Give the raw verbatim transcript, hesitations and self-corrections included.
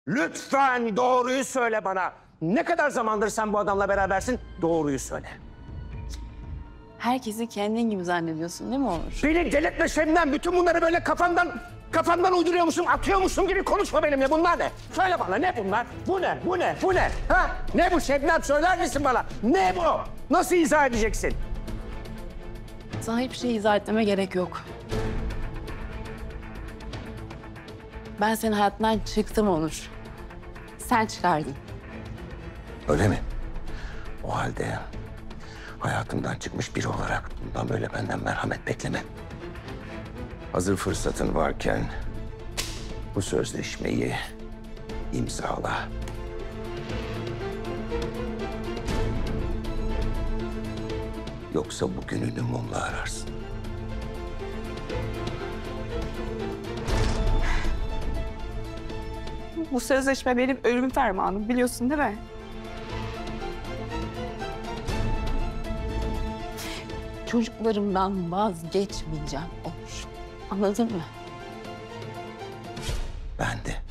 Lütfen doğruyu söyle bana. Ne kadar zamandır sen bu adamla berabersin? Doğruyu söyle. Herkesi kendin gibi zannediyorsun değil mi Onur? Beni delirtme Şebnem. Bütün bunları böyle kafandan kafandan uyduruyormuşsun, atıyormuşsun gibi konuşma benimle. Bunlar ne? Söyle bana ne bunlar? Bu ne? Bu ne? Bu ne? Ha? Ne bu Şebnem? Söyler misin bana? Ne bu? Nasıl izah edeceksin? Sana hiçbir şey izah etmeme gerek yok. Ben senin hayatından çıktım Onur. Sen çıkardın. Öyle mi? O halde hayatımdan çıkmış biri olarak bundan böyle benden merhamet bekleme. Hazır fırsatın varken bu sözleşmeyi imzala. Yoksa bugününü mumla ararsın. Bu sözleşme benim ölüm fermanım biliyorsun değil mi? Çocuklarımdan vazgeçmeyeceğim Onur. Anladın mı? Ben de.